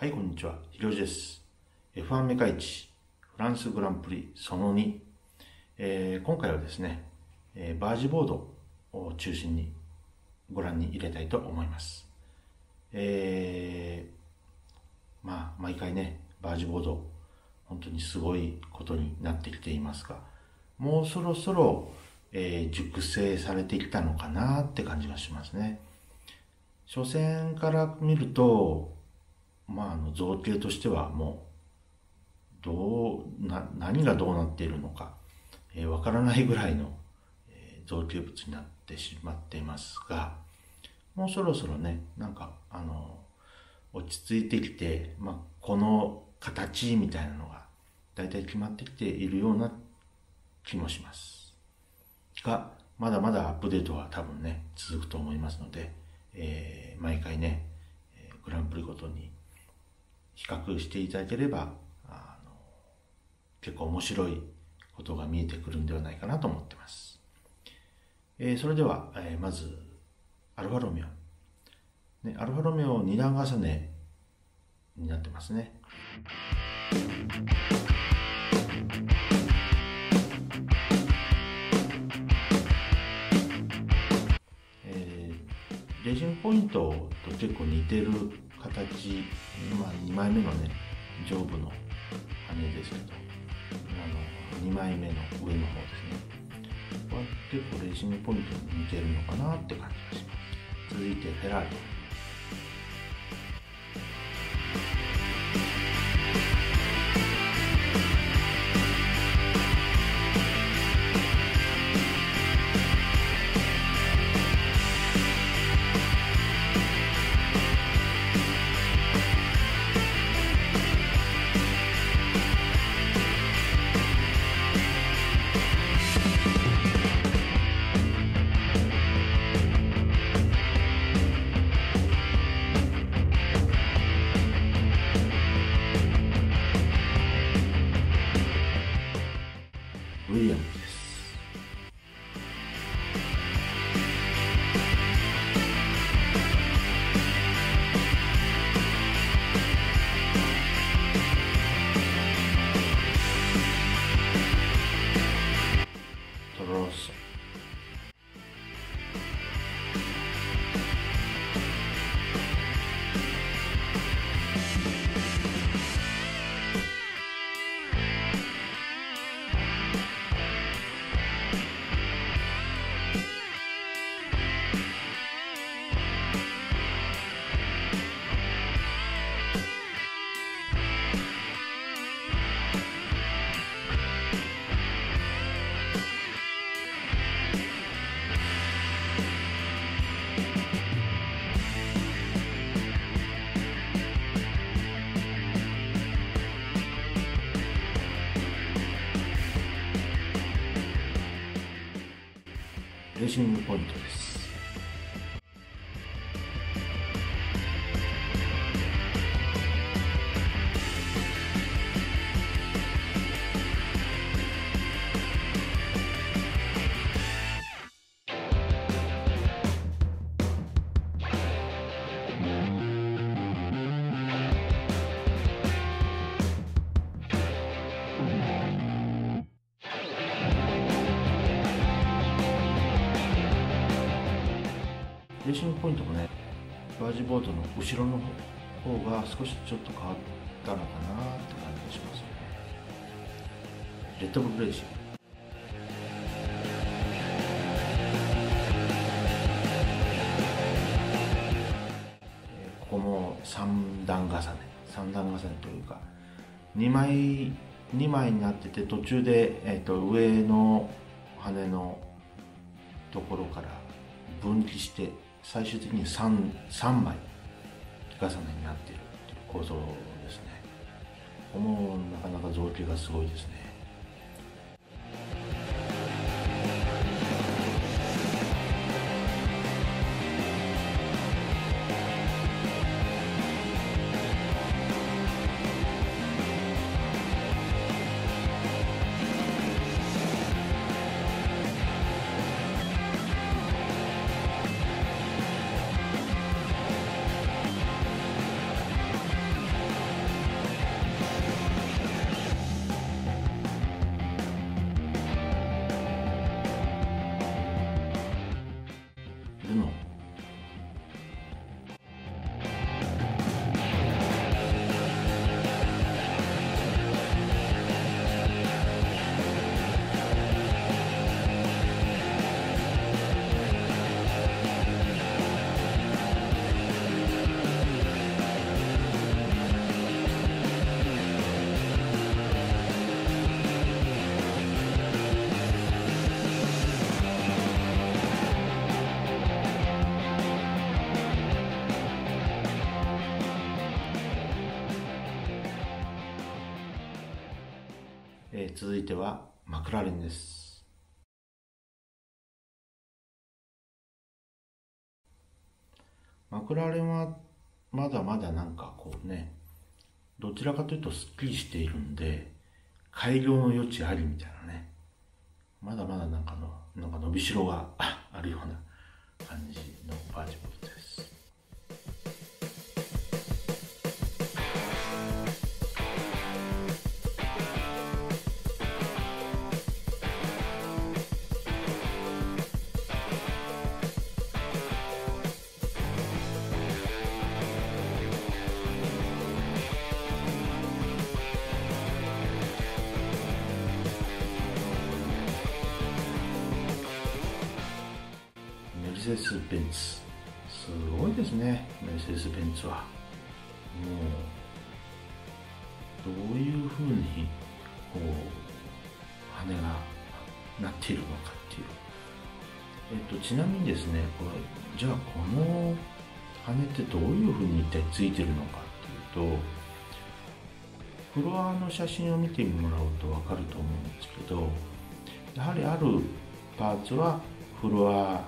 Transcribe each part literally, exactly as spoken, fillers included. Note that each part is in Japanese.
はい、こんにちは。ひろじです。エフワン メカいちフランスグランプリそのに、えー、今回はですね、えー、バージボードを中心にご覧に入れたいと思います。えー、まあ、毎回ね、バージボード、本当にすごいことになってきていますが、もうそろそろ、えー、熟成されてきたのかなって感じがしますね。初戦から見ると、まあ、あの造形としてはもうどうな何がどうなっているのか、えー、わからないぐらいの、えー、造形物になってしまっていますが、もうそろそろね、なんかあの落ち着いてきて、まあ、この形みたいなのがだいたい決まってきているような気もしますが、まだまだアップデートは多分ね続くと思いますので、えー、毎回ねグランプリごとに比較していただければあの結構面白いことが見えてくるんではないかなと思ってます。えー、それでは、えー、まずアルファロメオ、ね、アルファロメオに段重ねになってますね。えー、レジンポイントと結構似てる形、まあ、にまいめのね上部の羽ですけど、あのにまいめの上の方ですねは結構レーシングポイントに似てるのかなって感じがします。続いてフェラーリ。ウィリアムズです。トロロッソ。レーシングポイントです。レーシングポイントもね、バージボードの後ろの方が少しちょっと変わったのかなって感じがしますね。レッドブルレーシング。ここもさん段重ね、さん段重ねというか、にまい、にまいになってて、途中で、えーと、上の羽のところから分岐して、最終的に 3, 3枚重ねになっているという構造ですね。ここもなかなか造形がすごいですね。 えー、続いてはマクラーレンです。マクラーレンはまだまだなんかこうね、どちらかというとスッキリしているんで、改良の余地ありみたいなね、まだまだなんかのなんか伸びしろがあるような感じのバージボードです。メルセデス・ベンツ、すごいですね。メルセデス・ベンツはもうどういうふうにこう羽がなっているのかっていう、えっとちなみにですね、これじゃあこの羽ってどういうふうに一体ついてるのかっていうと、フロアの写真を見てもらうと分かると思うんですけど、やはりあるパーツはフロア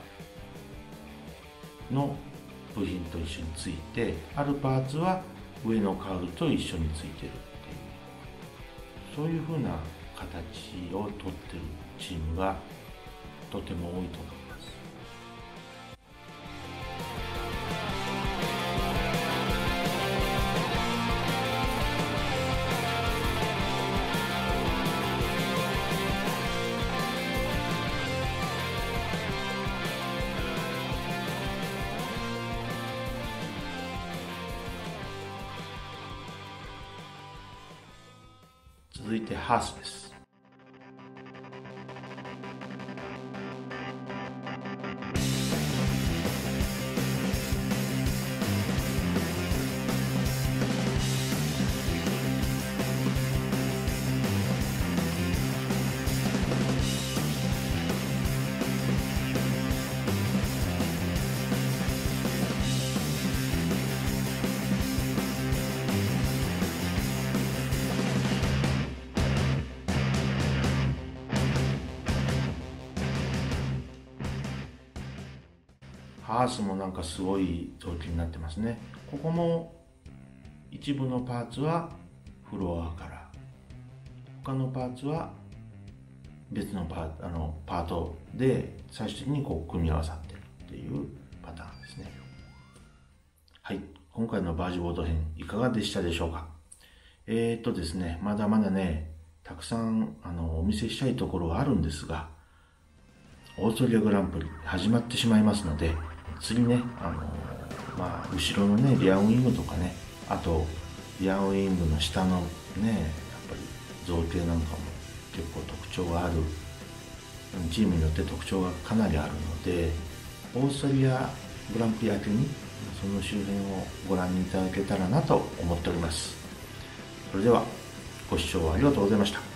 の部品と一緒について、あるパーツは上のカウルと一緒についてるっていう、そういうふうな形をとってるチームがとても多いと思います。続いてハースです。ハースもなんかすごい造形になってますね。ここも一部のパーツはフロアから、他のパーツは別のパー、あのパートで最終的にこう組み合わさってるっていうパターンですね。はい、今回のバージボード編いかがでしたでしょうか。えーっとですね、まだまだね、たくさんあのお見せしたいところはあるんですが、オーストリアグランプリ始まってしまいますので、次ね、あのまあ、後ろのねリアウィングとかね、あとリアウィングの下のね、やっぱり造形なんかも結構特徴がある、チームによって特徴がかなりあるので、オーストリアグランプリ明けにその周辺をご覧いただけたらなと思っております。それではご視聴ありがとうございました。